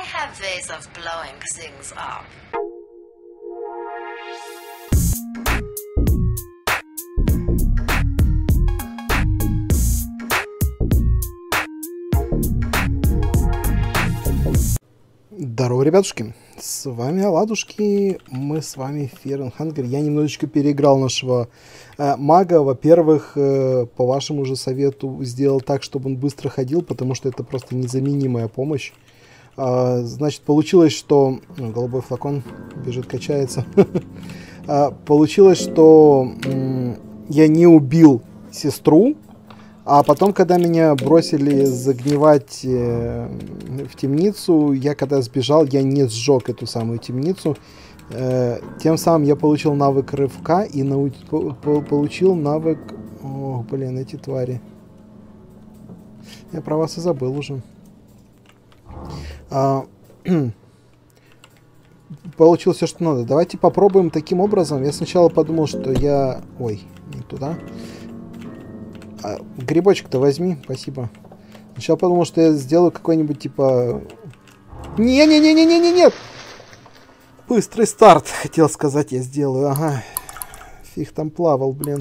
have ways of blowing things up. Здорово, ребятушки, с вами Оладушки, мы с вами Fear and Hunger. Я немножечко переиграл нашего мага. Во-первых, по вашему же совету сделал так, чтобы он быстро ходил, потому что это просто незаменимая помощь. Значит, получилось, что... голубой флакон бежит, качается. Получилось, что я не убил сестру. А потом, когда меня бросили загнивать в темницу, я когда сбежал, я не сжег эту самую темницу. Тем самым я получил навык рывка и получил навык... О, блин, эти твари. Я про вас и забыл уже. Получилось все, что надо. Давайте попробуем таким образом. Я сначала подумал, что я... Ой, не туда. Грибочек-то возьми, спасибо. Сначала подумал, что я сделаю какой-нибудь типа... Не-не-не-не-не-не-нет! Быстрый старт, хотел сказать, я сделаю. Ага. Фиг там плавал, блин.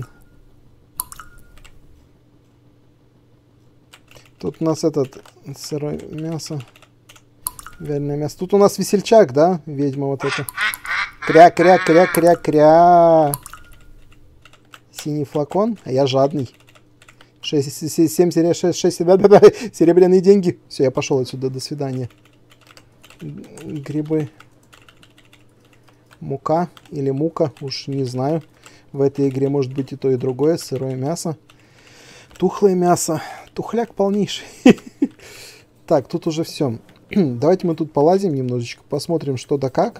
Тут у нас этот сырое мясо. Вяленое мясо. Тут у нас весельчак, да? Ведьма вот эта. Кря-кря-кря-кря-кря. Синий флакон, а я жадный. 7 серебряные деньги. Все, я пошел отсюда. До свидания. Грибы. Мука или мука, уж не знаю. В этой игре может быть и то, и другое. Сырое мясо. Тухлое мясо. Тухляк полнейший. Так, тут уже все. Давайте мы тут полазим немножечко. Посмотрим, что да как.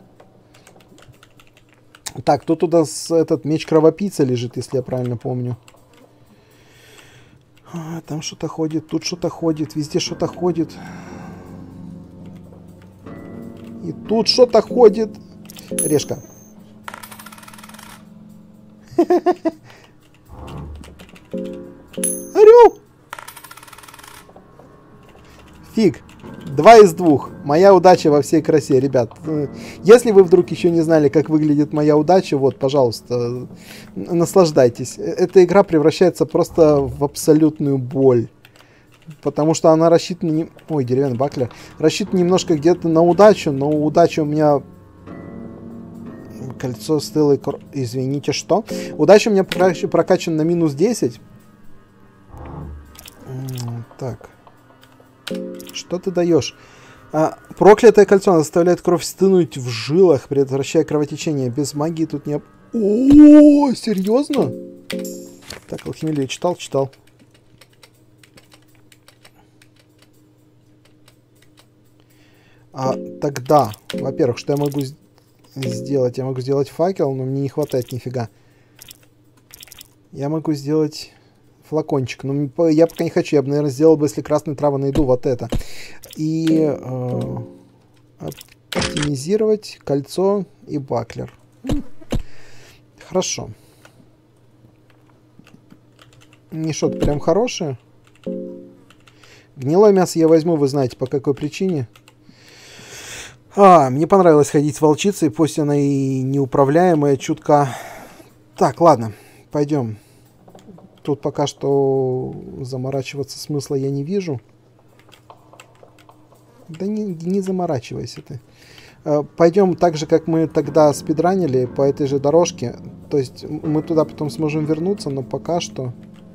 Так, тут у нас этот меч кровопийца лежит, если я правильно помню. Там что-то ходит, тут что-то ходит, везде что-то ходит. И тут что-то ходит. Решка. Орел! Фиг. 2 из 2. Моя удача во всей красе, ребят. Если вы вдруг еще не знали, как выглядит моя удача, вот, пожалуйста, наслаждайтесь. Эта игра превращается просто в абсолютную боль. Потому что она рассчитана... Ой, деревянный баклер. Рассчитана немножко где-то на удачу, но удача у меня... Кольцо стылой... Извините, что? Удача у меня прокачана на минус 10. Так... Что ты даешь? Проклятое кольцо заставляет кровь стынуть в жилах, предотвращая кровотечение. Без магии тут не... О, серьезно? Так, алхимию читал. Тогда, во-первых, что я могу сделать? Я могу сделать факел, но мне не хватает нифига. Я могу сделать... флакончик. Но я пока не хочу. Я бы, наверное, сделал бы, если красные травы найду, вот это. И оптимизировать кольцо и баклер. Хорошо. Не что-то прям хорошее. Гнилое мясо я возьму, вы знаете, по какой причине. Мне понравилось ходить с волчицей, пусть она и неуправляемая, чутка. Так, ладно, пойдем. Тут пока что заморачиваться смысла я не вижу. Да не заморачивайся ты. Пойдем так же, как мы тогда спидранили, по этой же дорожке. То есть мы туда потом сможем вернуться, но пока что...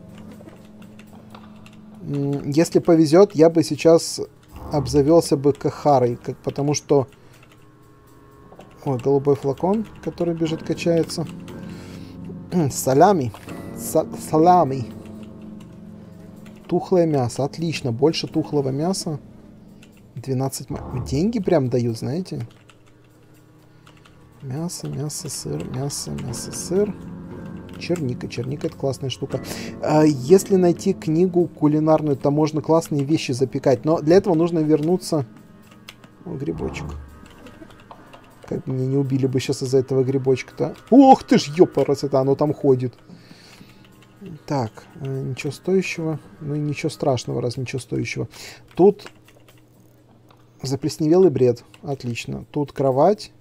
Если повезет, я бы сейчас обзавелся бы Кахарой, потому что... Ой, голубой флакон, который бежит, качается. Салями. Салами. Тухлое мясо. Отлично. Больше тухлого мяса. 12... Деньги прям дают, знаете? Мясо, сыр. Мясо, сыр. Черника. Черника — это классная штука. Если найти книгу кулинарную, то можно классные вещи запекать. Но для этого нужно вернуться... О, грибочек. Как бы меня не убили бы сейчас из-за этого грибочка-то. Ох ты ж, ёпарас, это оно там ходит. Так, ничего стоящего. Ну и ничего страшного, раз ничего стоящего. Тут Заплесневелый бред. Отлично. Тут кровать.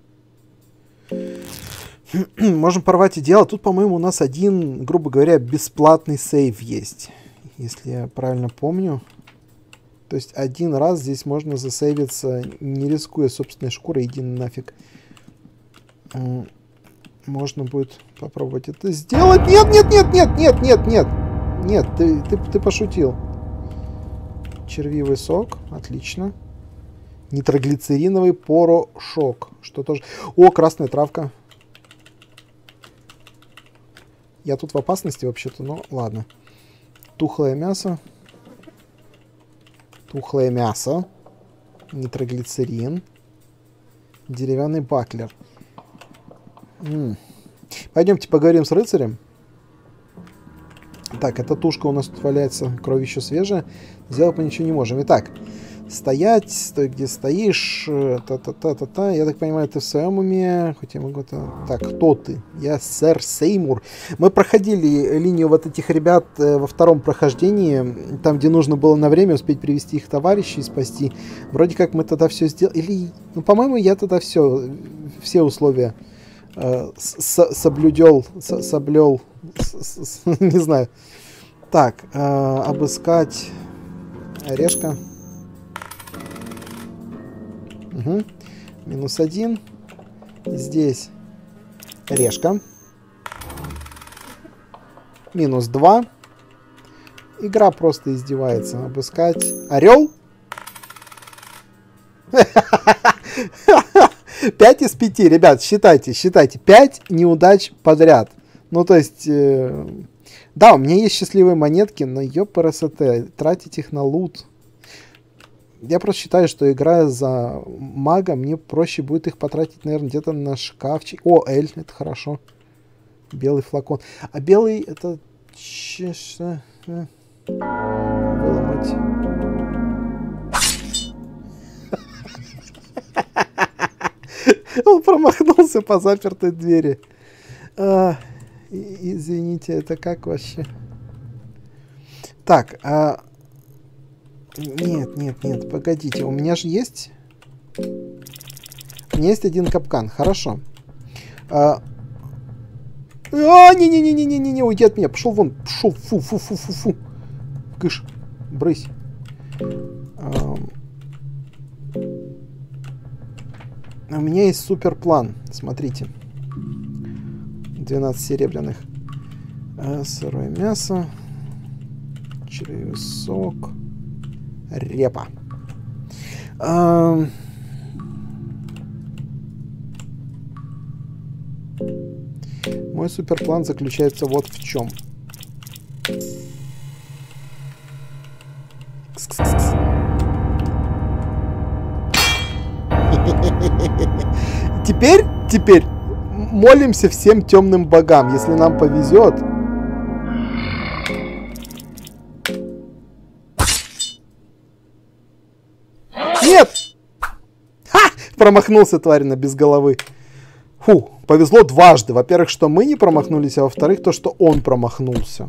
Можем порвать и дело. Тут, по-моему, у нас один, грубо говоря, бесплатный сейв есть. Если я правильно помню. То есть один раз здесь можно засейвиться, не рискуя собственной шкурой. Иди нафиг. Можно будет попробовать это сделать. Нет, нет, нет, нет, нет, нет, нет. Нет, ты пошутил. Червивый сок. Отлично. Нитроглицериновый порошок. Что тоже... О, красная травка. Я тут в опасности вообще-то, но ладно. Тухлое мясо. Тухлое мясо. Нитроглицерин. Деревянный баклер. Пойдемте поговорим с рыцарем. Так, эта тушка у нас тут валяется. Кровь еще свежая. Сделать мы ничего не можем. Итак, стоять. Стой, где стоишь. Та-та-та-та-та. Я так понимаю, ты в своем уме. Хоть я могу... Так, кто ты? Я сэр Сеймур. Мы проходили линию вот этих ребят во втором прохождении. Там, где нужно было на время успеть привести их товарищей и спасти. Вроде как мы тогда все сделали. Или... Ну, по-моему, я тогда все условия соблюл. Не знаю. Так, обыскать орешка. Угу. -1. Здесь решка. -2. Игра просто издевается. Обыскать орел. 5 из 5, ребят, считайте. 5 неудач подряд. Ну, то есть... Да, у меня есть счастливые монетки, но ёпрст, тратить их на лут. Я просто считаю, что играя за мага, мне проще будет их потратить, наверное, где-то на шкафчик. О, Эль, это хорошо. Белый флакон. А белый это... Выломать. Он промахнулся по запертой двери. Извините, это как вообще? Так, нет, погодите, у меня же есть... У меня есть один капкан, хорошо. Не-не-не-не-не-не, уйди от меня, пошел вон, пошел, фу. Кыш, брысь. У меня есть супер план, смотрите. 12 серебряных. Сырое мясо. Червивый сок. Репа. Мой суперплан заключается вот в чем. Теперь молимся всем темным богам, если нам повезет. Нет! Ха! Промахнулся тварина без головы. Фу, повезло дважды. Во-первых, что мы не промахнулись, а во-вторых, то, что он промахнулся.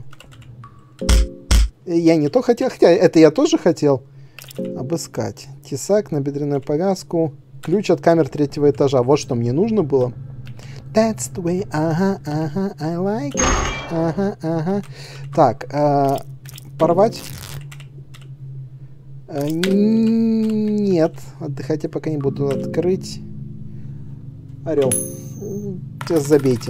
Я не то хотел, хотя это я тоже хотел. Обыскать. Тесак, набедренную повязку. Ключ от камер 3-го этажа. Вот что мне нужно было. That's the way, ага, I like it. Ага. Так, порвать? Нет, отдыхать я пока не буду. Открыть. Орел. Сейчас забейте.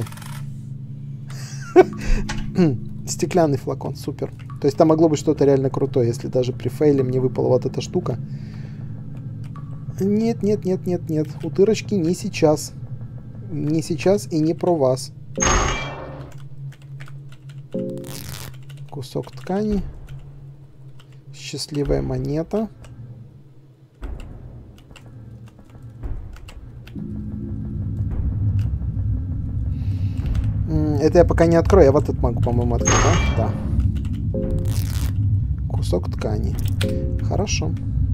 Стеклянный флакон, супер. То есть там могло быть что-то реально крутое, если даже при фейле мне выпала вот эта штука. Нет. Утырочки не сейчас. Не сейчас и не про вас. Кусок ткани. Счастливая монета. Это я пока не открою. Я вот этот могу, по-моему, открыть, да? Да. Кусок ткани. Хорошо.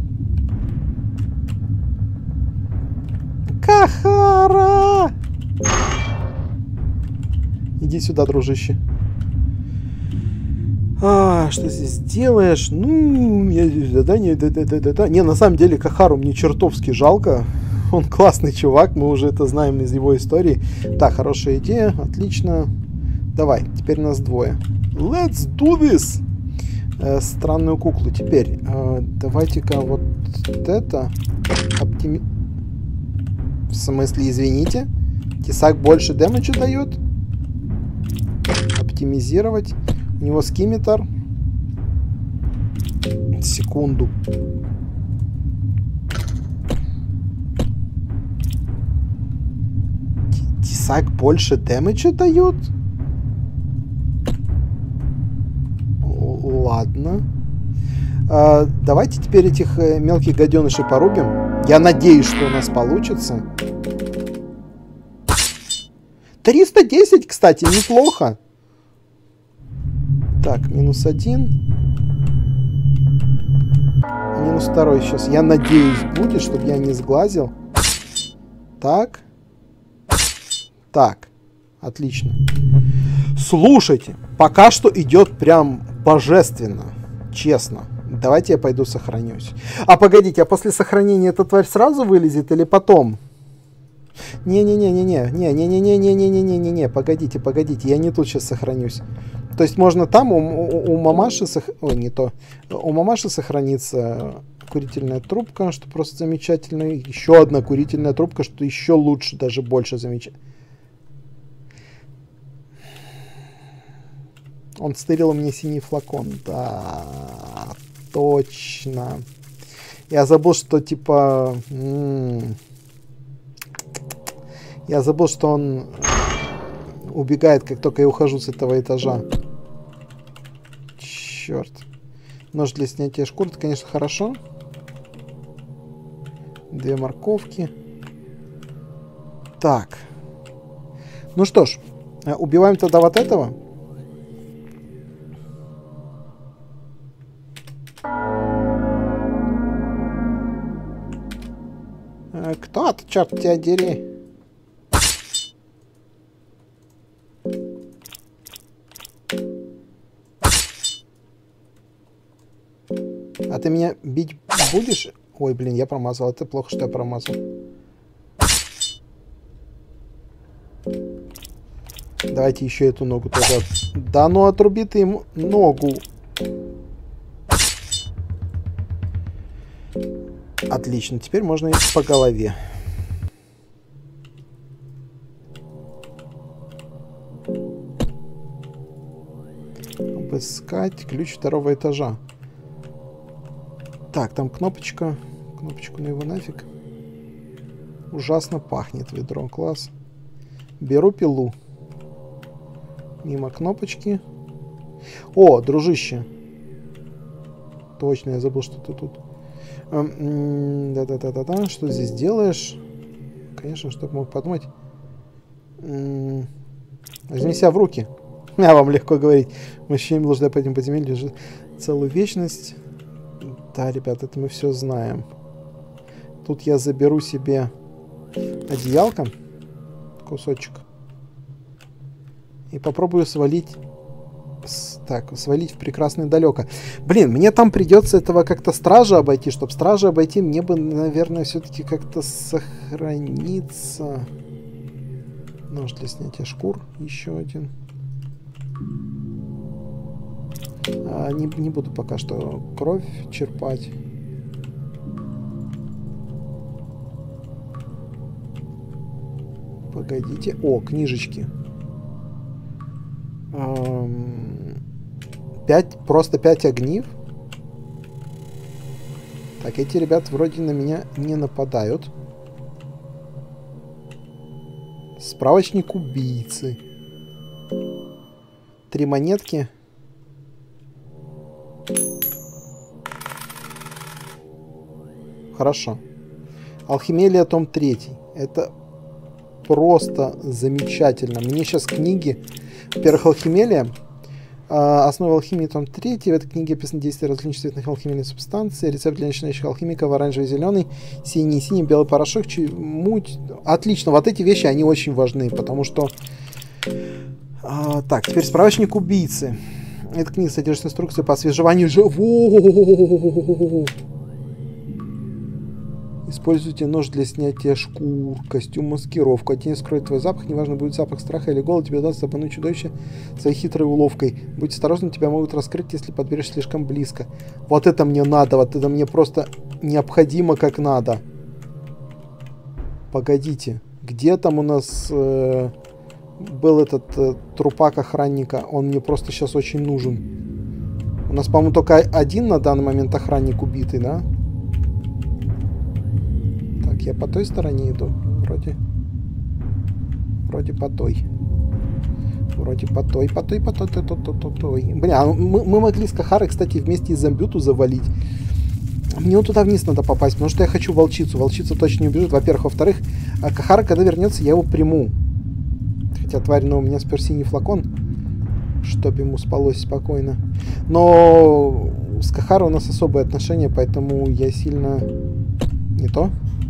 Кахара! Иди сюда, дружище. Что здесь делаешь? Ну, не, на самом деле Кахару мне чертовски жалко. Он классный чувак, мы уже это знаем из его истории. Так, хорошая идея, отлично. Давай, теперь нас двое. Let's do this! Странную куклу. Теперь, давайте-ка вот это... В смысле, извините? Тесак больше дэмэджа дает? Оптимизировать. У него скимметр. Секунду. Тесак больше дэмэджа дает? Ладно. Давайте теперь этих мелких гаденышей порубим. Я надеюсь, что у нас получится. 310, кстати, неплохо. Так, -1. -2 сейчас. Я надеюсь, будет, чтобы я не сглазил. Так. Так. Отлично. Слушайте, пока что идет прям божественно. Честно. Давайте я пойду сохранюсь. А погодите, а после сохранения эта тварь сразу вылезет или потом? Не-не-не-не-не-не-не-не-не-не-не-не-не-не-не, погодите, я не тут сейчас сохранюсь. То есть можно там у мамаши... Ой, не то. У мамаши сохранится курительная трубка, что просто замечательно. Еще одна курительная трубка, что еще лучше, даже больше замечательно. Он стырил мне синий флакон. Да, точно. Я забыл, что типа... Я забыл, что он убегает, как только я ухожу с этого этажа. Черт. Нож для снятия шкур, это, конечно, хорошо. 2 морковки. Так. Ну что ж, убиваем тогда вот этого. Кто ты, черт тебя дери? А ты меня бить будешь? Ой, блин, я промазал. Это плохо, что я промазал. Давайте еще эту ногу тоже. Да ну отруби ты ему ногу. Отлично, теперь можно и по голове. Обыскать ключ 2-го этажа. Так, там кнопочка. Кнопочку на его нафиг. Ужасно пахнет ведро. Класс. Беру пилу. Мимо кнопочки. О, дружище. Точно, я забыл, что ты тут. Да-да-да-да-да. Что здесь делаешь? Конечно, что мог подумать. Возьми себя в руки. А вам легко говорить. Мужчине блуждая по этим подземельям целую вечность. Да, ребят, это мы все знаем. Тут я заберу себе одеялко. Кусочек. И попробую свалить... Так, свалить в прекрасное далеко. Блин, мне там придется этого как-то стража обойти. Чтобы стража обойти, мне бы, наверное, все-таки как-то сохраниться. Нож для снятия шкур. Еще один. Не буду пока что кровь черпать. Погодите. О, книжечки. 5 огнив. Так, эти ребята вроде на меня не нападают. Справочник убийцы. 3 монетки. Хорошо. Алхимелия, том 3. Это просто замечательно. Мне сейчас книги... Во-первых, алхимелия. Основа алхимии, том 3. В этой книге описаны действия различных цветных алхимических субстанций. Рецепт для начинающих алхимиков: оранжевый, зеленый, синий, белый порошок, муть. Отлично. Вот эти вещи, они очень важны, потому что... так, теперь справочник убийцы. Эта книга содержит инструкцию по освежеванию живого. Используйте нож для снятия шкур, костюм, маскировку. Тень скроет твой запах, неважно, будет запах страха или голода, тебе удастся обмануть чудовище своей хитрой уловкой. Будь осторожен, тебя могут раскрыть, если подберешь слишком близко. Вот это мне надо, вот это мне просто необходимо как надо. Погодите, где там у нас был этот трупак охранника? Он мне просто сейчас очень нужен. У нас, по-моему, только один на данный момент охранник убитый, да? Так, я по той стороне иду. Вроде по той. Вроде по той. Бля, мы могли с Кахарой, кстати, вместе и Зомбюту завалить. Мне вот туда вниз надо попасть, потому что я хочу волчицу. Волчица точно не убежит, во-первых. Во-вторых, Кахара, когда вернется, я его приму. Хотя, тварь, но у меня спер синий флакон, чтобы ему спалось спокойно. Но с Кахарой у нас особые отношения, поэтому я сильно... Не то.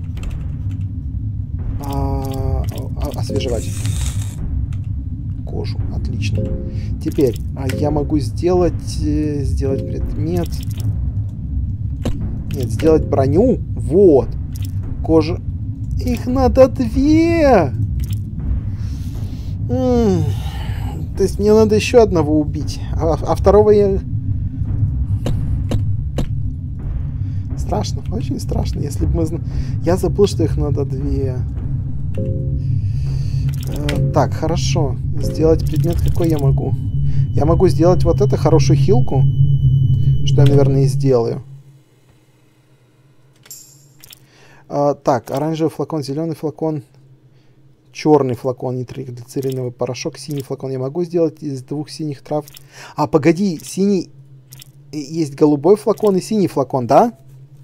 Освежевать кожу. Отлично. Теперь я могу сделать предмет. Нет, сделать броню. Вот. Кожа. Их надо 2. То есть мне надо еще одного убить. А второго я... Страшно. Очень страшно. Если бы мы... Я забыл, что их надо 2. Так, хорошо. Сделать предмет какой я могу? Я могу сделать вот это, хорошую хилку. Что я, наверное, и сделаю. Так, оранжевый флакон, зеленый флакон, черный флакон, нитроглицериновый порошок, синий флакон я могу сделать из 2 синих трав. А, погоди, синий... Есть голубой флакон и синий флакон, да?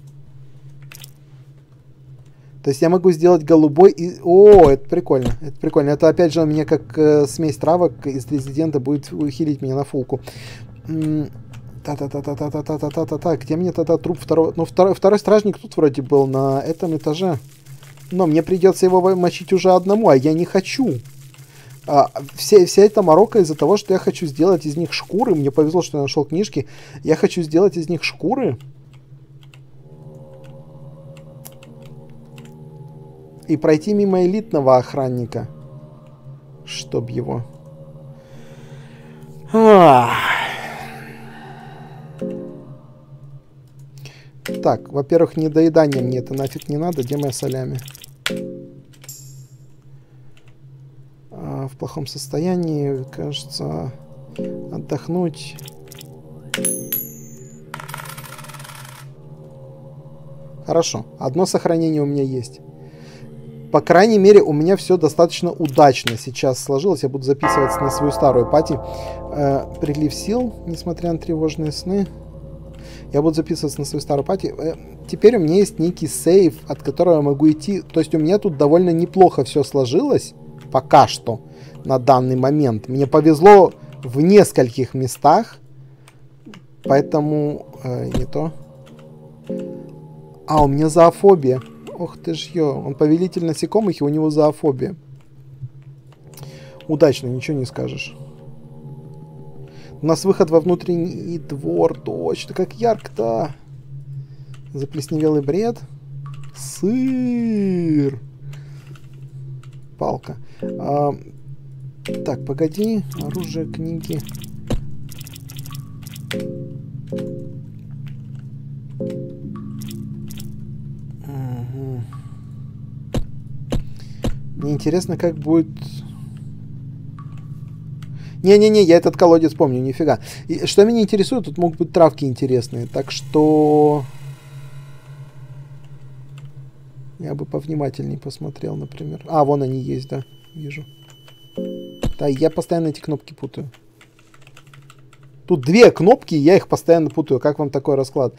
То есть я могу сделать голубой и... О, это прикольно. Это прикольно. Это опять же у меня как смесь травок из Резидента будет ухилить меня на фулку. Та-та-та-та-та-та-та-та-та-та. Где мне тогда труп второго... Ну, второй стражник тут вроде был на этом этаже. Но мне придется его мочить уже одному, а я не хочу. Вся эта морока из-за того, что я хочу сделать из них шкуры. Мне повезло, что я нашел книжки. Я хочу сделать из них шкуры. И пройти мимо элитного охранника. Чтоб его... Так, во-первых, недоедание мне это нафиг не надо. Где моя солями? В плохом состоянии, кажется, отдохнуть. Хорошо, одно сохранение у меня есть. По крайней мере, у меня все достаточно удачно сейчас сложилось. Я буду записываться на свою старую пати. Прилив сил, несмотря на тревожные сны. Я буду записываться на свою старую пати. Теперь у меня есть некий сейв, от которого я могу идти. То есть у меня тут довольно неплохо все сложилось. Пока что. На данный момент. Мне повезло в нескольких местах. Поэтому... не то. У меня зоофобия. Ох ты ж ё. Он повелитель насекомых, и у него зоофобия. Удачно, ничего не скажешь. У нас выход во внутренний двор. Точно, как ярко-то. Заплесневелый бред. Сыр. Палка. Так, погоди. Оружие, книги. Угу. Мне интересно, как будет... Не-не-не, я этот колодец помню, нифига. И что меня интересует, тут могут быть травки интересные. Так что... Я бы повнимательнее посмотрел, например. Вон они есть, да. Вижу. Да, я постоянно эти кнопки путаю. Тут 2 кнопки, и я их постоянно путаю. Как вам такой расклад?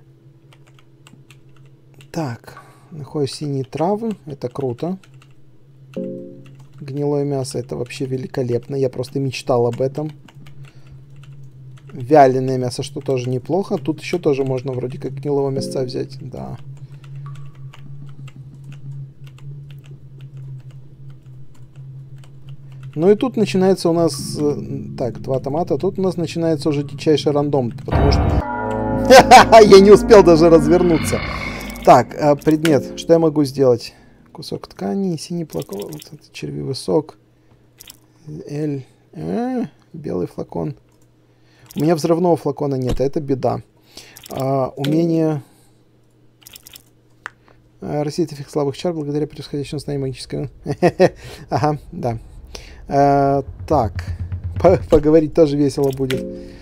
Так. Нахожу синие травы. Это круто. Гнилое мясо, это вообще великолепно. Я просто мечтал об этом. Вяленое мясо, что тоже неплохо. Тут еще тоже можно вроде как гнилого мяса взять. Да. Ну и тут начинается у нас... Так, 2 томата. Тут у нас начинается уже дичайший рандом, потому что... Я не успел даже развернуться. Так, предмет. Что я могу сделать? Кусок ткани, синий флакон, вот это червивый сок. Белый флакон. У меня взрывного флакона нет, это беда. Умение... Рассеять эффект слабых чар благодаря происходящему знанию магического... Ага, да. Так. Поговорить тоже весело будет.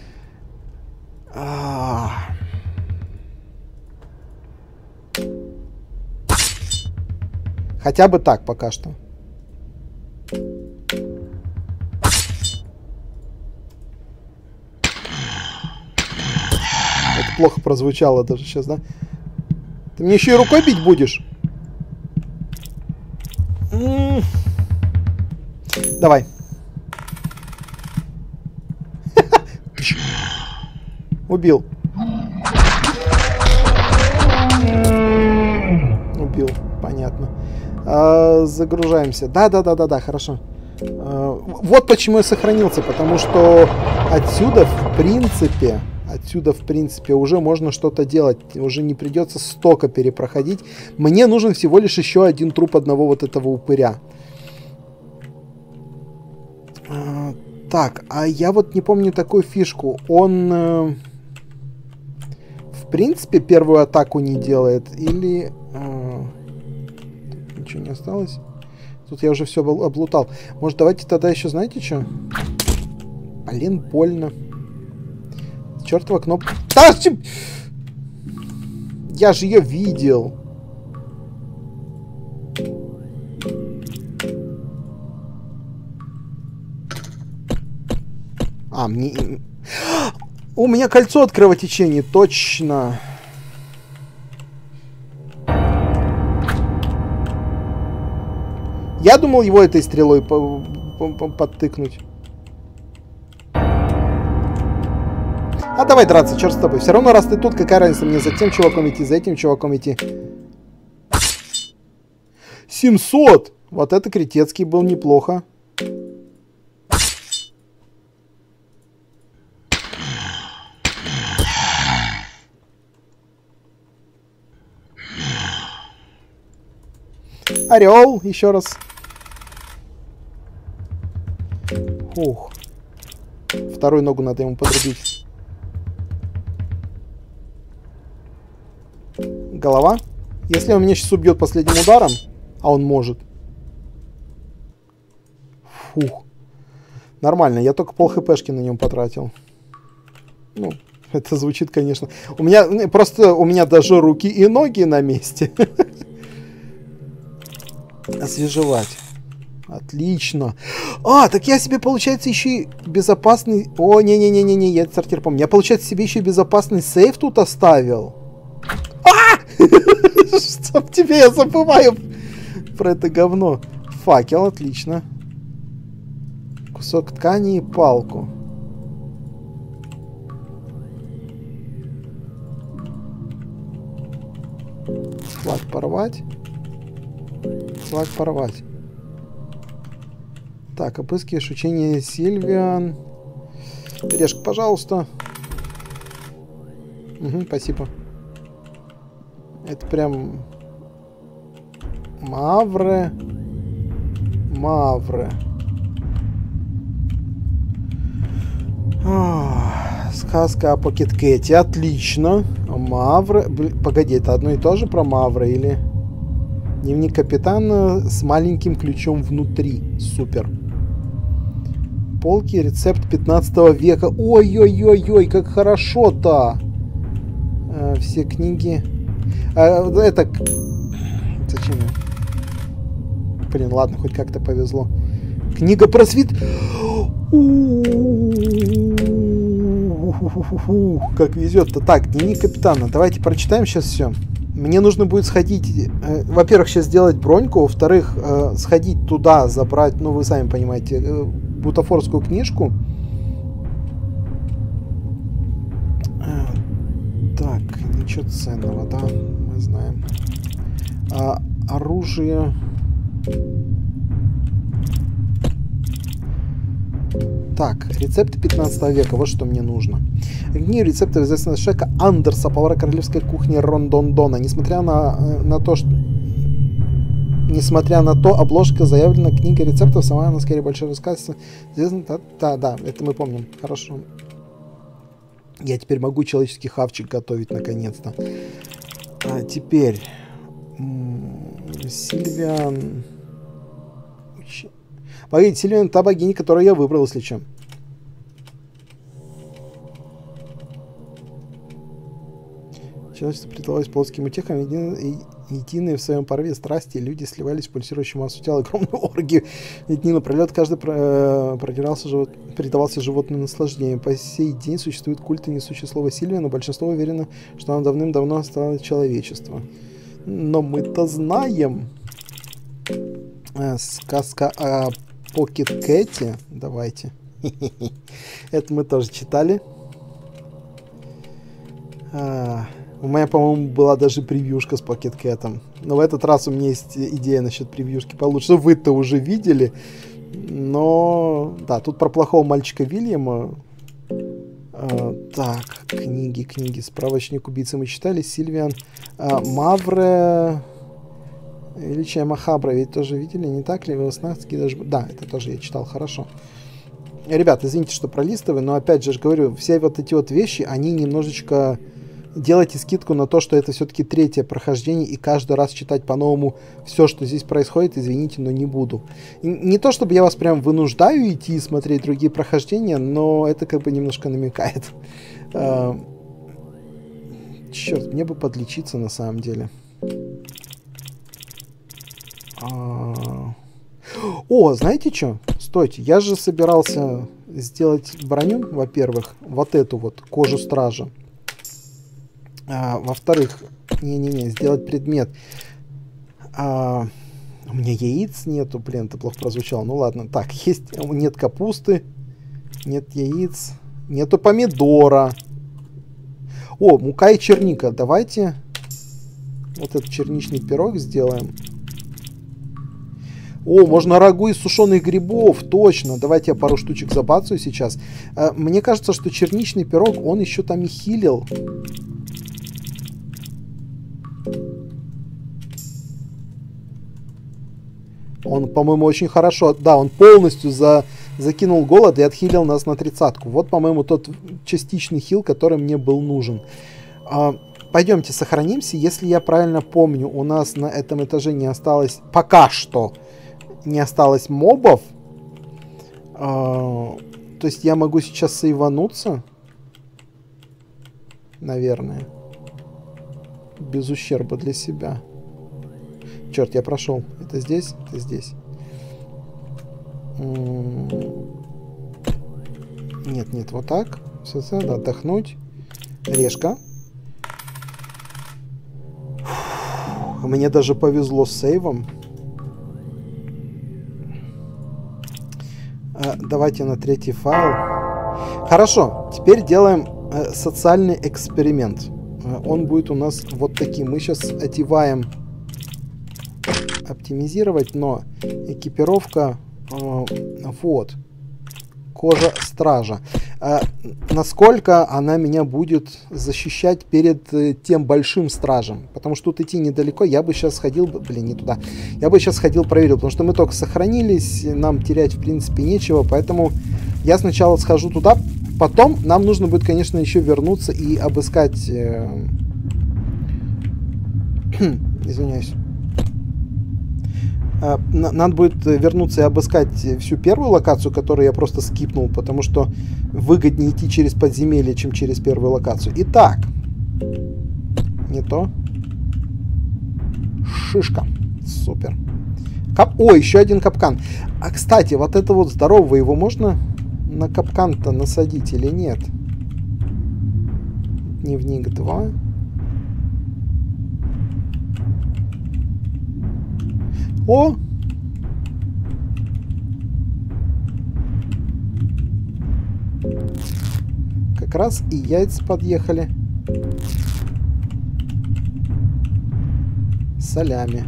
Хотя бы так пока что. Это плохо прозвучало даже сейчас, да? Ты мне еще и рукой бить будешь? Давай. Убил. Убил, понятно. Загружаемся. Да, хорошо. Вот почему я сохранился, потому что отсюда, в принципе, уже можно что-то делать. Уже не придется столько перепроходить. Мне нужен всего лишь еще один труп одного вот этого упыря. Так, а я вот не помню такую фишку. Он, в принципе, первую атаку не делает? Или... Ничего не осталось? Тут я уже все облутал. Может, давайте тогда еще, знаете что? Блин, больно. Чертова кнопка. Я же ее видел. Мне... У меня кольцо от кровотечения, точно. Я думал его этой стрелой подтыкнуть. А давай драться, черт с тобой. Все равно, раз ты тут, какая разница мне за тем чуваком идти, за этим чуваком идти. 700! Вот это критецкий был неплохо. Орел, еще раз. Ух. Вторую ногу надо ему подрубить. Голова. Если он меня сейчас убьет последним ударом, а он может. Фух. Нормально, я только пол хпшки на нем потратил. Ну, это звучит, конечно. У меня даже руки и ноги на месте. Освежевать. Отлично. Так я себе, получается, еще и безопасный... О, не-не-не-не, я этот сортир помню. Я, получается, себе еще и безопасный сейф тут оставил. Чтоб тебе, я забываю про это говно. Факел, отлично. Кусок ткани и палку. Флаг порвать. Флаг порвать. Так, опыскиваешь учение Сильвиан. Решка, пожалуйста. Угу, спасибо. Это прям... Мавры. Сказка о Покеткете. Отлично. Мавры. Погоди, это одно и то же про Мавры или... Дневник капитана с маленьким ключом внутри. Супер. Полки, рецепт 15 века. Ой-ой-ой-ой, как хорошо-то. Все книги. Это... Зачем я? Блин, ладно, хоть как-то повезло. Книга про свит... Как везет-то. Так, дневник капитана. Давайте прочитаем сейчас все. Мне нужно будет сходить, во-первых, сейчас сделать броньку, во-вторых, сходить туда, забрать, ну, вы сами понимаете, бутафорскую книжку. Так, ничего ценного, да, мы знаем. Оружие. Так, рецепты 15 века, вот что мне нужно. Книга рецептов известного человека Андерса, повара королевской кухни Рондондона. Несмотря на то, обложка заявлена книга рецептов, сама она скорее большой рассказ. Да, это мы помним. Хорошо. Я теперь могу человеческий хавчик готовить наконец-то. А теперь Сильвиан. Погодите, Сильвиан та богиня, которую я выбрал, если чем. Человечество предалось плотским утехам, единые в своем порыве страсти, люди сливались в пульсирующую массу тела, огромную оргию. Дни напролет каждый предавался животным наслаждениям. По сей день существует культ, несущий слово Сильвия, но большинство уверено, что оно давным-давно осталось человечество. Но мы-то знаем. Сказка о Pocket Cat. Давайте. Это мы тоже читали. У меня, по-моему, была даже превьюшка с Pocket Cat'ом. Но в этот раз у меня есть идея насчет превьюшки получше. Вы-то уже видели. Но, да, тут про плохого мальчика Вильяма. Так, книги. Справочник убийцы мы читали. Сильвиан Мавре. Величие Махабра ведь тоже видели, не так ли? Да, это тоже я читал, хорошо. Ребят, извините, что пролистываю, но опять же говорю, все вот эти вот вещи, они немножечко... Делайте скидку на то, что это все-таки третье прохождение, и каждый раз читать по-новому все, что здесь происходит, извините, но не буду. Не то, чтобы я вас прям вынуждаю идти и смотреть другие прохождения, но это как бы немножко намекает. Черт, мне бы подлечиться на самом деле. О, знаете что? Стойте, я же собирался сделать броню, во-первых, вот эту вот кожу стража. Во-вторых, сделать предмет. У меня яиц нету, блин, это плохо прозвучало. Ну ладно, так, нет капусты, нет яиц, нету помидора. О, мука и черника. Давайте вот этот черничный пирог сделаем. О, можно рагу из сушеных грибов, точно. Давайте я пару штучек забацаю сейчас. Мне кажется, что черничный пирог, он еще там и хилил. Он, по-моему, очень хорошо... Да, он полностью закинул голод и отхилил нас на 30-ку. Вот, по-моему, тот частичный хил, который мне был нужен. Пойдемте сохранимся. Если я правильно помню, у нас на этом этаже не осталось... Пока что не осталось мобов. То есть я могу сейчас сейвануться. Наверное. Без ущерба для себя. Черт, я прошел. Это здесь? Это здесь. Нет, вот так. Надо отдохнуть. Решка. Мне даже повезло с сейвом. Давайте на третий файл. Хорошо, теперь делаем социальный эксперимент. Он будет у нас вот таким. Мы сейчас одеваем оптимизировать, но экипировка вот. Кожа стража. Насколько она меня будет защищать перед тем большим стражем? Потому что тут идти недалеко. Я бы сейчас сходил... Блин, не туда. Я бы сейчас сходил, проверил. Потому что мы только сохранились. Нам терять, в принципе, нечего. Поэтому я сначала схожу туда. Потом нам нужно будет, конечно, еще вернуться и обыскать... Извиняюсь. Надо будет вернуться и обыскать всю первую локацию, которую я просто скипнул, потому что выгоднее идти через подземелье, чем через первую локацию. Итак. Не то. Шишка. Супер. О, еще один капкан. А, кстати, вот это вот здорового, его можно на капкан-то насадить или нет? Дневник 2. О! Как раз и яйца подъехали. Солями.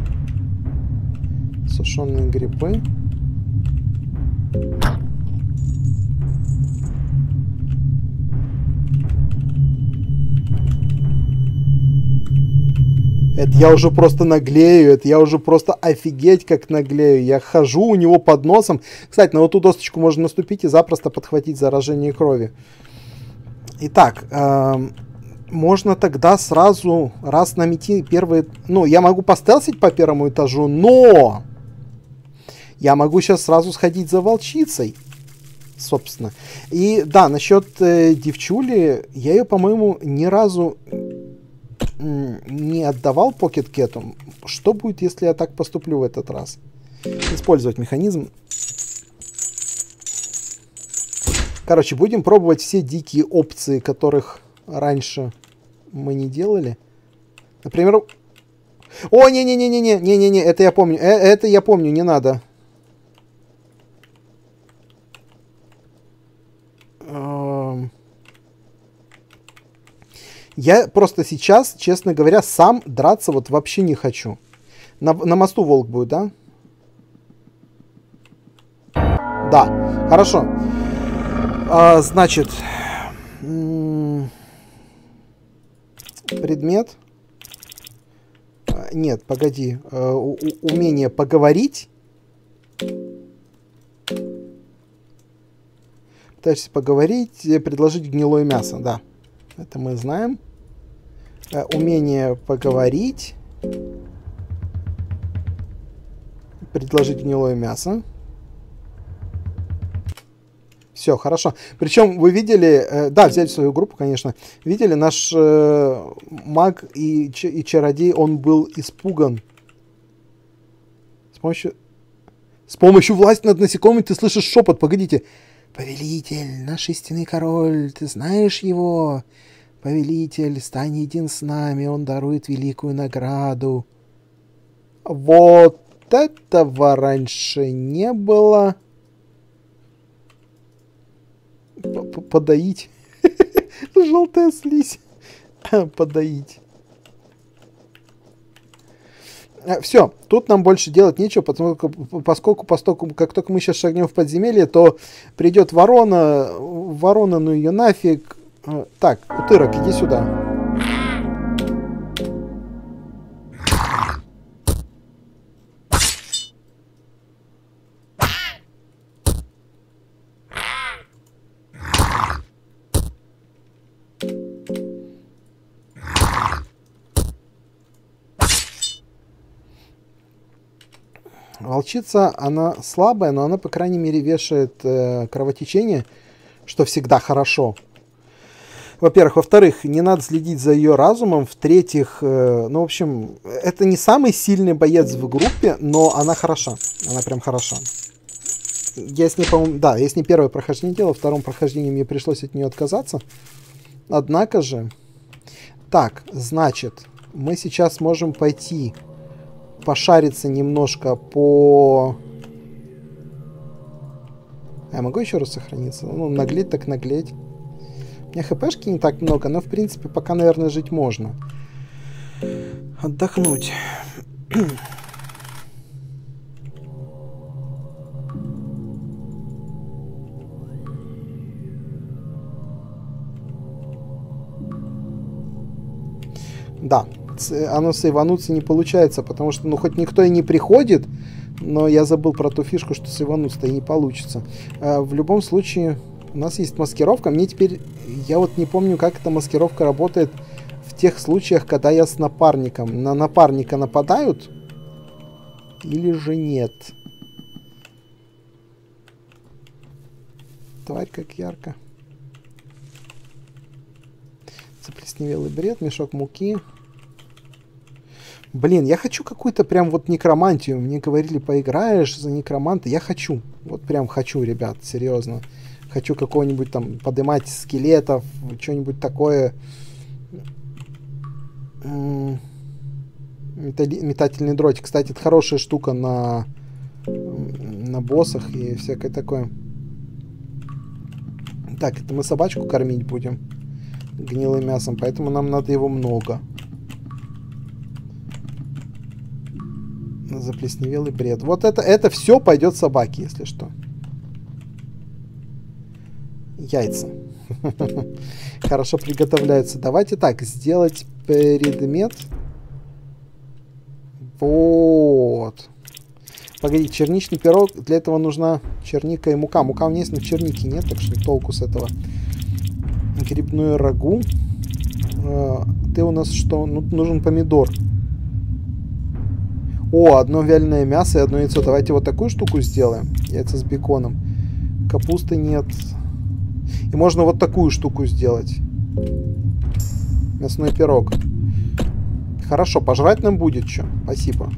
Сушеные грибы. Это я уже просто наглею, это я уже просто офигеть как наглею. Я хожу у него под носом. Кстати, на вот эту досточку можно наступить и запросто подхватить заражение крови. Итак, можно тогда сразу, раз намети первые... Ну, я могу постелсить по первому этажу, но... Я могу сейчас сразу сходить за волчицей, собственно. И да, насчет девчули, я ее, по-моему, ни разу не отдавал покеткету. Что будет, если я так поступлю в этот раз? Использовать механизм. Короче, будем пробовать все дикие опции, которых раньше мы не делали. Например... О, не-не-не-не-не-не-не, это я помню. Это я помню, не надо. Я просто сейчас, честно говоря, сам драться вот вообще не хочу. На мосту волк будет, да? Да, хорошо. Значит, предмет. Нет, погоди. Умение поговорить. Пытаешься поговорить, предложить гнилое мясо, да. Это мы знаем. Умение поговорить. Предложить гнилое мясо. Все, хорошо. Причем вы видели, да, взяли свою группу, конечно. Видели, наш маг и чародей, он был испуган. С помощью власти над насекомыми ты слышишь шепот. Погодите. Повелитель, наш истинный король, ты знаешь его? Повелитель, стань един с нами, он дарует великую награду. Вот этого раньше не было. Подоить. Желтая слизь. Подоить. Все, тут нам больше делать нечего, поскольку как только мы сейчас шагнем в подземелье, то придет ворона, ну ее нафиг. Так, утырок, иди сюда. Волчица, она слабая, но она, по крайней мере, вешает кровотечение, что всегда хорошо. Во-первых. Во-вторых, не надо следить за ее разумом. В-третьих, ну, в общем, это не самый сильный боец в группе, но она хороша. Она прям хороша. Я с ней, по-моему, да, я с ней первое прохождение делал, втором прохождении мне пришлось от нее отказаться. Однако же... Так, значит, мы сейчас можем пойти... пошариться немножко по... Я могу еще раз сохраниться? Ну, наглеть так наглеть. У меня хпшки не так много, но, в принципе, пока, наверное, жить можно. Отдохнуть. Да. Оно сейвануться не получается, потому что, ну, хоть никто и не приходит, но я забыл про ту фишку, что сейвануться-то и не получится. В любом случае, у нас есть маскировка. Мне теперь... Я вот не помню, как эта маскировка работает в тех случаях, когда я с напарником. На напарника нападают? Или же нет? Тварь, как ярко. Заплесневелый бред, мешок муки... Блин, я хочу какую-то прям вот некромантию. Мне говорили, поиграешь за некроманта. Я хочу. Вот прям хочу, ребят, серьезно. Хочу какого-нибудь там подымать скелетов, что-нибудь такое. Метательный дротик. Кстати, это хорошая штука на боссах и всякое такое. Так, это мы собачку кормить будем гнилым мясом, поэтому нам надо его много. Заплесневелый бред. Вот это все пойдет собаке, если что. Яйца. Хорошо приготовляются. Давайте так, сделать предмет. Вот. Погоди, черничный пирог. Для этого нужна черника и мука. Мука у меня есть, но черники нет, так что толку с этого. Грибное рагу. Ты у нас что? Ну, нужен помидор. О, одно вяленое мясо и одно яйцо. Давайте вот такую штуку сделаем. Яйца с беконом. Капусты нет. И можно вот такую штуку сделать. Мясной пирог. Хорошо, пожрать нам будет что. Спасибо.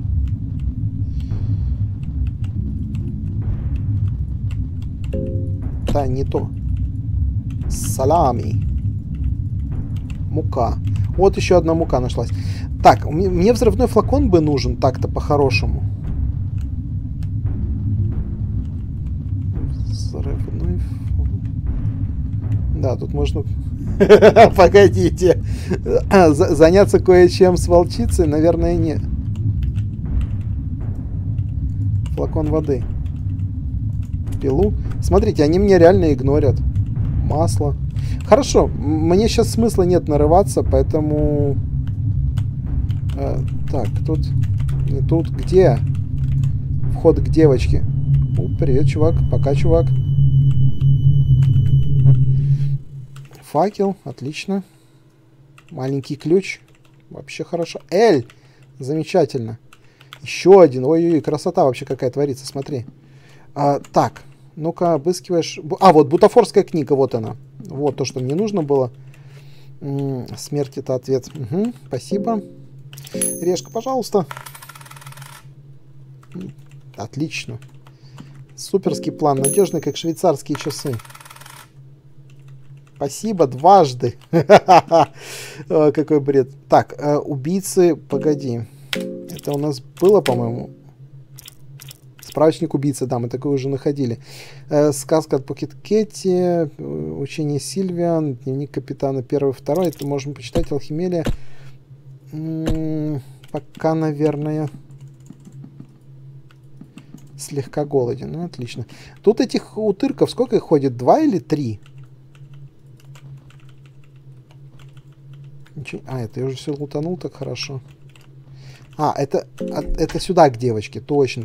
Да, не то. Салами. Мука. Вот еще одна мука нашлась. Так, мне взрывной флакон бы нужен так-то по-хорошему. Взрывной флакон. Да, тут можно... Погодите. Заняться кое-чем с волчицей, наверное, нет. Флакон воды. Пилу. Смотрите, они меня реально игнорят. Масло. Хорошо, мне сейчас смысла нет нарываться, поэтому... так, тут... Не тут. Где? Вход к девочке. О, привет, чувак. Пока, чувак. Факел. Отлично. Маленький ключ. Вообще хорошо. Эль! Замечательно. Еще один. Ой-ой-ой, красота вообще какая творится. Смотри. Так. Ну-ка, обыскиваешь... вот бутафорская книга. Вот она. Вот то, что мне нужно было. Смерть — это ответ. Угу, спасибо. Решка, пожалуйста. Отлично. Суперский план. Надежный, как швейцарские часы. Спасибо дважды. Какой бред. Так, убийцы... Погоди. Это у нас было, по-моему... Справочник убийцы, да, мы такое уже находили. Сказка от Покеткетти, учение Сильвиан, дневник капитана 1-2. Это можем почитать. Алхимелия. Пока, наверное, слегка голоден. Ну, отлично. Тут этих утырков сколько их ходит? 2 или 3? Это я уже все лутанул так хорошо. Это сюда к девочке. Точно.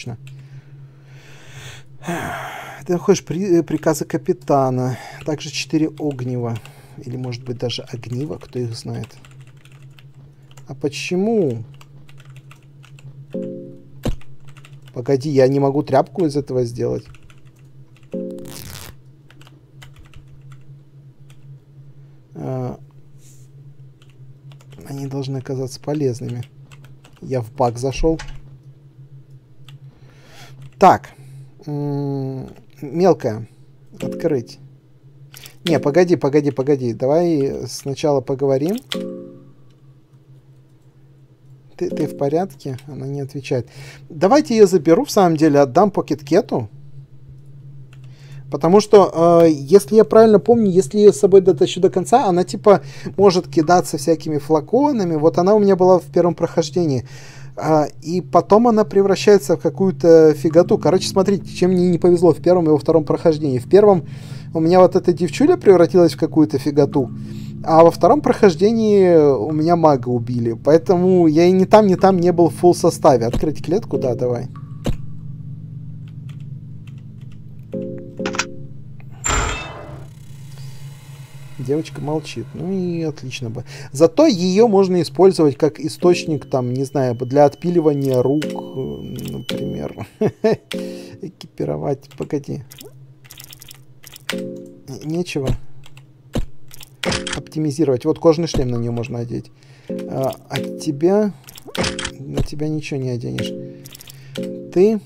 Ты находишь приказы капитана. Также 4 огнева. Или, может быть, даже огнива, кто их знает. А почему? Погоди, я не могу тряпку из этого сделать. Они должны оказаться полезными. Я в баг зашел. Так. Мелкая. Открыть. Не, погоди. Давай сначала поговорим. Ты в порядке? Она не отвечает. Давайте ее заберу, в самом деле, отдам Покеткету. Потому что, если я правильно помню, если ее с собой дотащу до конца, она типа может кидаться всякими флаконами. Вот она у меня была в первом прохождении. И потом она превращается в какую-то фиготу. Короче, смотрите, чем мне не повезло в первом и во втором прохождении. В первом у меня вот эта девчуля превратилась в какую-то фиготу. А во втором прохождении у меня мага убили. Поэтому я и ни там не был в фулл составе. Открыть клетку? Да, давай. Девочка молчит. Ну и отлично бы. Зато ее можно использовать как источник, там, не знаю, для отпиливания рук, например. Экипировать. Погоди. Нечего. Оптимизировать. Вот кожаный шлем на нее можно одеть. От тебя... На тебя ничего не оденешь. Ты...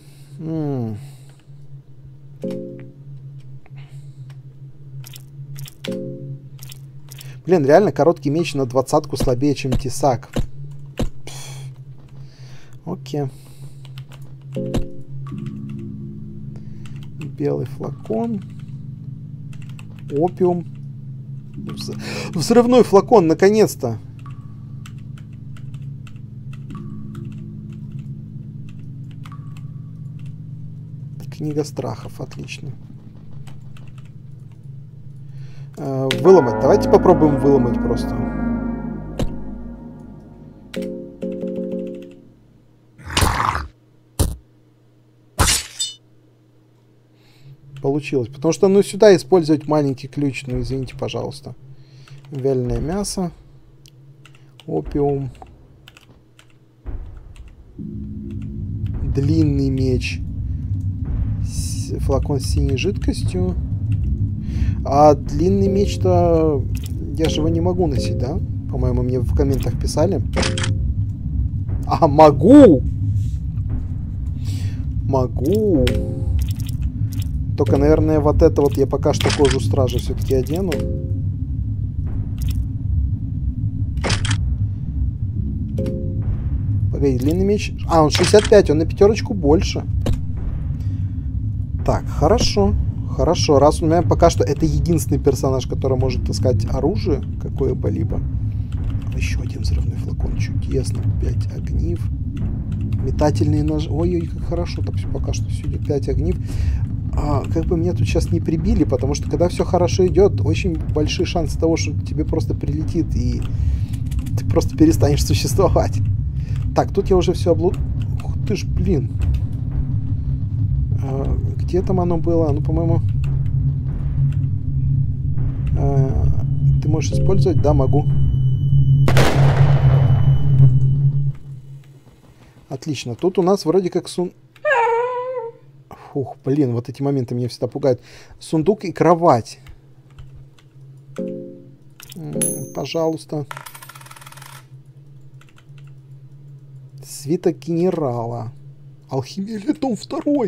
Блин, реально короткий меч на 20-ку слабее, чем тесак. Окей. Белый флакон. Опиум. Взрывной флакон, наконец-то. Книга страхов, отлично. Выломать. Давайте попробуем выломать просто. получилось. Потому что, ну, сюда использовать маленький ключ, ну, извините, пожалуйста. Вяленое мясо. Опиум. Длинный меч. Флакон с синей жидкостью. А длинный меч-то... Я же его не могу носить, да? По-моему, мне в комментах писали. А, могу! Могу. Только, наверное, вот это вот я пока что кожу стражи все-таки одену. Погоди, длинный меч... А, он 65, он на пятерочку больше. Так, хорошо. Хорошо, раз у меня пока что это единственный персонаж, который может таскать оружие какое-либо. Еще один взрывной флакон, чудесно. 5 огнив. Метательные ножи. Ой-ой, как хорошо, так все пока что все идет. 5 огнив. Как бы меня тут сейчас не прибили, потому что когда все хорошо идет, очень большие шансы того, что тебе просто прилетит и ты просто перестанешь существовать. Так, тут я уже все облуд... Ух ты ж, блин. Где там оно было? Ну, по-моему... Ты можешь использовать? Да, могу. Отлично. Тут у нас вроде как Фух, блин, вот эти моменты меня всегда пугают. Сундук и кровать. Пожалуйста. Свиток генерала. Алхимия том 2.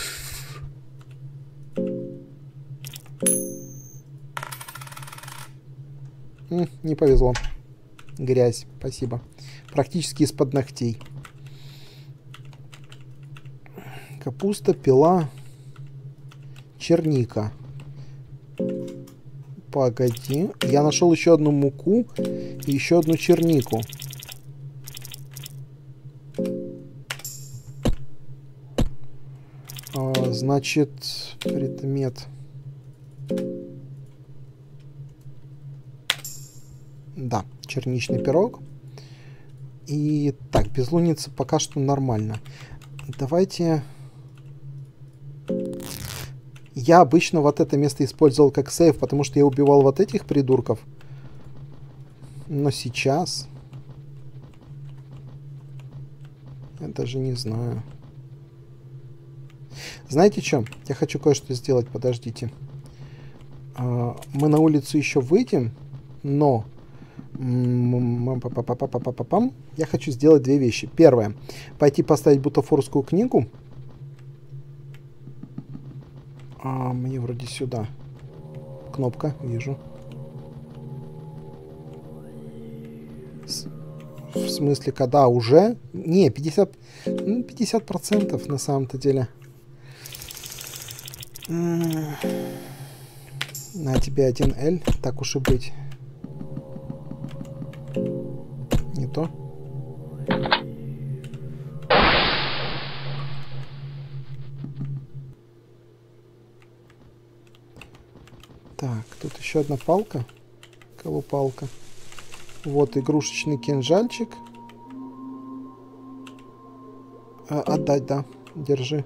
Не повезло. Грязь, спасибо. Практически из-под ногтей. Капуста, пила, черника. Погоди. Я нашел еще одну муку и еще одну чернику. Значит, предмет. Да, черничный пирог. И так, безлуница пока что нормально. Давайте... Я обычно вот это место использовал как сейф, потому что я убивал вот этих придурков. Но сейчас... Я даже не знаю. Знаете что? Я хочу кое-что сделать, подождите. Мы на улицу еще выйдем, но... Я хочу сделать две вещи. Первое. Пойти поставить бутафорскую книгу. Мне вроде сюда. Кнопка, вижу. В смысле, когда уже? Не, 50% на самом-то деле. На тебе 1L. Так уж и быть. Не то. Так, тут еще одна палка. Кого палка? Вот игрушечный кинжальчик. Отдать, да. Держи.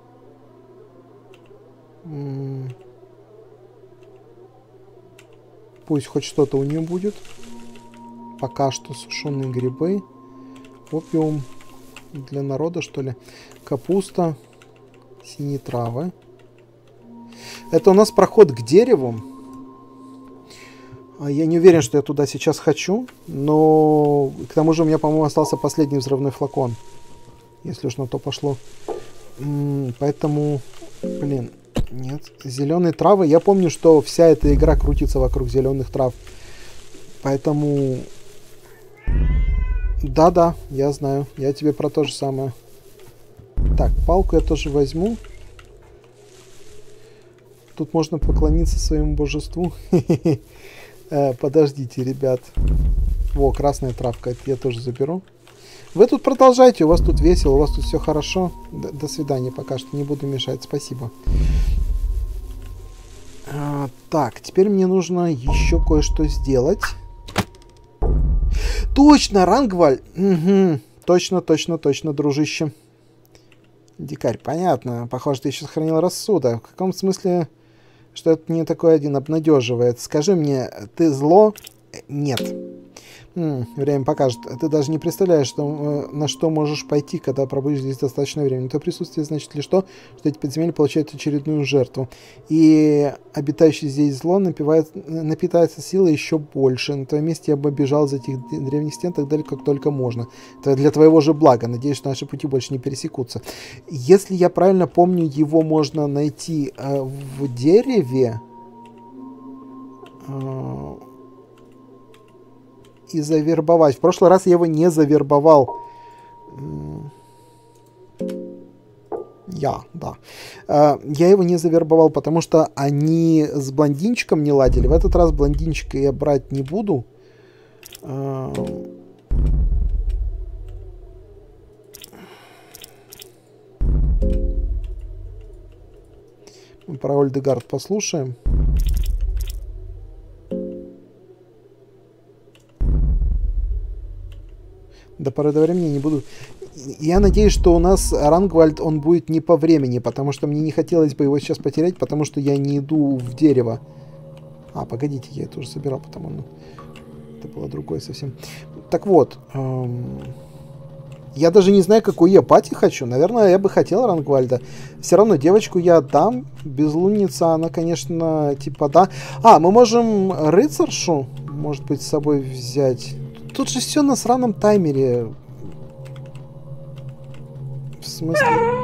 Пусть хоть что-то у нее будет. Пока что сушеные грибы. Опиум. Для народа, что ли. Капуста. Синие травы. Это у нас проход к дереву. Я не уверен, что я туда сейчас хочу. Но к тому же у меня, по-моему, остался последний взрывной флакон. Если уж на то пошло. Поэтому... Блин. Нет. Зеленые травы. Я помню, что вся эта игра крутится вокруг зеленых трав. Поэтому... Да-да, я знаю. Я тебе про то же самое. Так, палку я тоже возьму. Тут можно поклониться своему божеству. Подождите, ребят. Во, красная травка. Это я тоже заберу. Вы тут продолжайте. У вас тут весело. У вас тут все хорошо. До свидания пока что. Не буду мешать. Спасибо. Так, теперь мне нужно еще кое-что сделать. Точно, Рангваль. Угу. Точно, дружище. Дикарь, понятно. Похоже, ты еще сохранил рассудок. В каком смысле, что это не такой один обнадеживает? Скажи мне, ты зло? Нет. Время покажет. Ты даже не представляешь, что, на что можешь пойти, когда пробудешь здесь достаточно времени. То присутствие значит ли что эти подземелья получают очередную жертву. И обитающий здесь зло напитается силой еще больше. На твоем месте я бы бежал из этих древних стен так далеко, как только можно. Это для твоего же блага. Надеюсь, что наши пути больше не пересекутся. Если я правильно помню, его можно найти в дереве. И завербовать. В прошлый раз я его не завербовал. Да. Я его не завербовал, потому что они с блондинчиком не ладили. В этот раз блондинчика я брать не буду. Мы про Ольдегард послушаем. До поры до времени не буду. Я надеюсь, что у нас Рангвальд, он будет не по времени, потому что мне не хотелось бы его сейчас потерять, потому что я не иду в дерево. Погодите, я это уже собирал, потому что это было другое совсем. Так вот, я даже не знаю, какую я пати хочу. Наверное, я бы хотел Рангвальда. Все равно девочку я отдам. Безлунница, она, конечно, типа да. Мы можем рыцаршу, может быть, с собой взять. Тут же все на сраном таймере. В смысле?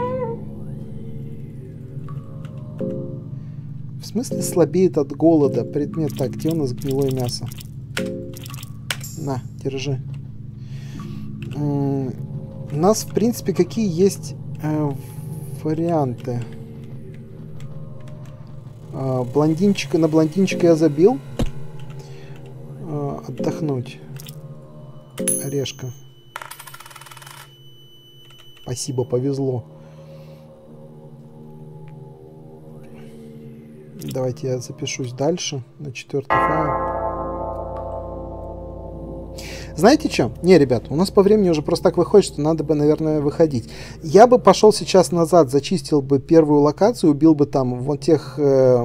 В смысле слабеет от голода предмет? Так, где у нас гнилое мясо? На, держи. У нас, в принципе, какие есть варианты? На блондинчика я забил. Отдохнуть. Орешка. Спасибо, повезло. Давайте я запишусь дальше на 4-й файл. Знаете что? Не, ребят, у нас по времени уже просто так выходит, что надо бы, наверное, выходить. Я бы пошел сейчас назад, зачистил бы первую локацию, убил бы там вот тех...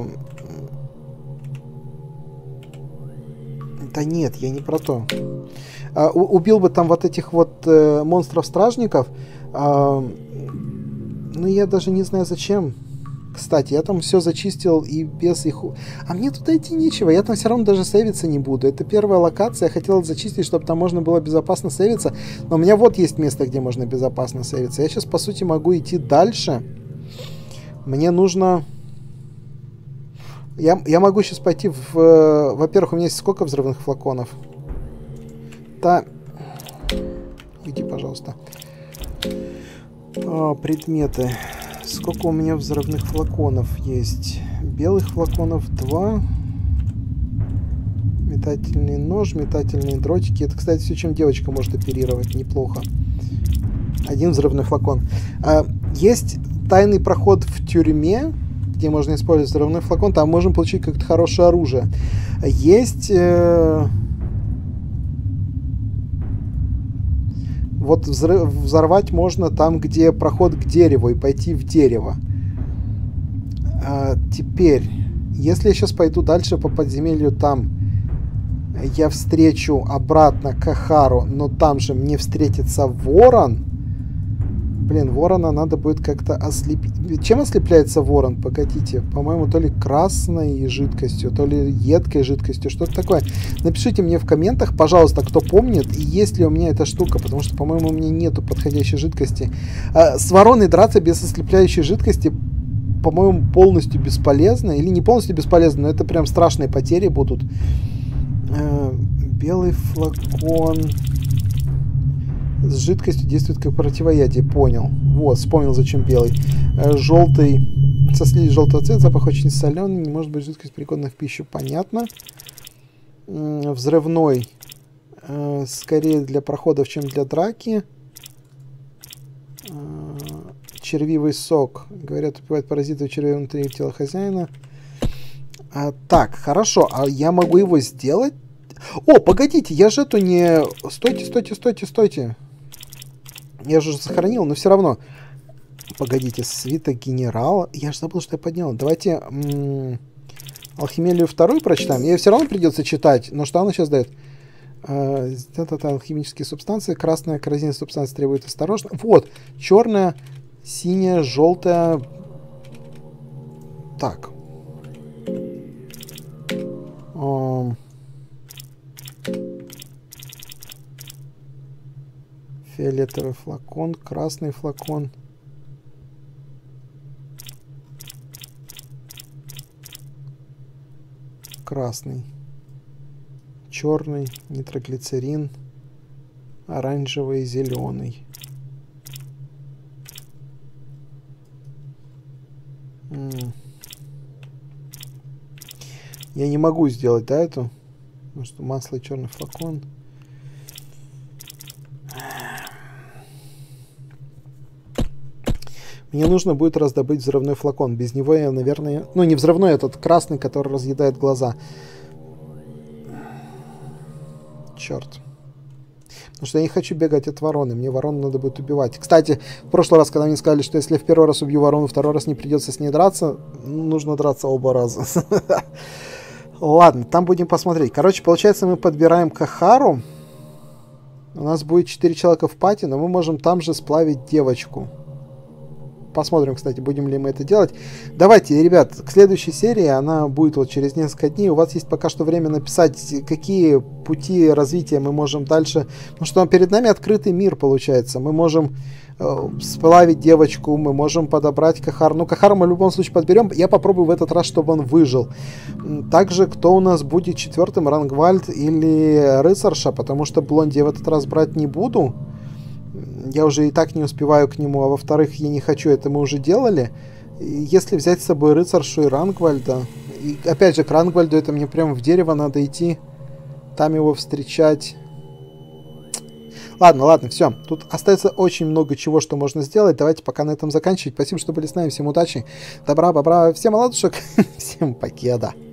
Да нет, я не про то. Убил бы там вот этих вот монстров-стражников. Но я даже не знаю зачем. Кстати, я там все зачистил и без их... мне туда идти нечего. Я там все равно даже сейвиться не буду. Это первая локация. Я хотел зачистить, чтобы там можно было безопасно сейвиться. Но у меня вот есть место, где можно безопасно сейвиться. Я сейчас, по сути, могу идти дальше. Мне нужно... Я могу сейчас пойти в... Во-первых, у меня есть сколько взрывных флаконов? Уйди, пожалуйста. Предметы. Сколько у меня взрывных флаконов есть? Белых флаконов 2. Метательный нож, метательные дротики. Это, кстати, все, чем девочка может оперировать. Неплохо. 1 взрывной флакон. Есть тайный проход в тюрьме, где можно использовать взрывной флакон. Там можем получить как-то хорошее оружие. Есть... Вот взорвать можно там, где проход к дереву, и пойти в дерево. Теперь, если я сейчас пойду дальше по подземелью, там я встречу обратно Кахару, но там же мне встретится ворон. Блин, ворона надо будет как-то ослепить. Чем ослепляется ворон? Погодите. По-моему, то ли красной жидкостью, то ли едкой жидкостью. Что-то такое. Напишите мне в комментах, пожалуйста, кто помнит, и есть ли у меня эта штука. Потому что, по-моему, у меня нету подходящей жидкости. С вороной драться без ослепляющей жидкости, по-моему, полностью бесполезно. Или не полностью бесполезно, но это прям страшные потери будут. Белый флакон... С жидкостью действует как противоядие. Понял. Вот, вспомнил, зачем белый. Желтый. Со слизью желтого цвета. Запах очень соленый. Не может быть жидкость пригодна в пищу. Понятно. Взрывной. Скорее для проходов, чем для драки. Червивый сок. Говорят, убивает паразитов червей внутри тела хозяина. Так, хорошо. А я могу его сделать? Погодите, я же эту не... Стойте. Я же сохранил, но все равно. Погодите, свиток генерала. Я же забыл, что я поднял. Давайте Алхимелию вторую прочитаем. Ей все равно придется читать. Но что она сейчас дает? Это алхимические субстанции. Красная коррозийная субстанция требует осторожно. Вот. Черная, синяя, желтая. Так. Фиолетовый флакон, красный флакон. Красный. Черный, нитроглицерин, оранжевый, зеленый. Я не могу сделать, да, эту? Потому что масло и черный флакон. Мне нужно будет раздобыть взрывной флакон. Без него я, наверное... Ну, не взрывной, этот красный, который разъедает глаза. Черт. Потому что я не хочу бегать от вороны. Мне ворону надо будет убивать. Кстати, в прошлый раз, когда мне сказали, что если я в первый раз убью ворону, второй раз не придется с ней драться, нужно драться оба раза. Ладно, там будем посмотреть. Короче, получается, мы подбираем Кахару. У нас будет 4 человека в пати, но мы можем там же сплавить девочку. Посмотрим, кстати, будем ли мы это делать. Давайте, ребят, к следующей серии, она будет вот через несколько дней. У вас есть пока что время написать, какие пути развития мы можем дальше. Потому что перед нами открытый мир, получается. Мы можем сплавить девочку, мы можем подобрать Кахару. Ну, Кахару мы в любом случае подберем. Я попробую в этот раз, чтобы он выжил. Также, кто у нас будет четвертым, Рангвальд или Рыцарша, потому что Блонди я в этот раз брать не буду. Я уже и так не успеваю к нему, а во-вторых, я не хочу, это мы уже делали. Если взять с собой Рыцаршу и Рангвальда, и опять же, к Рангвальду это мне прямо в дерево надо идти, там его встречать. Ладно, все. Тут остается очень много чего, что можно сделать. Давайте пока на этом заканчивать. Спасибо, что были с нами. Всем удачи, добра, бобра, всем ладушек, всем покеда.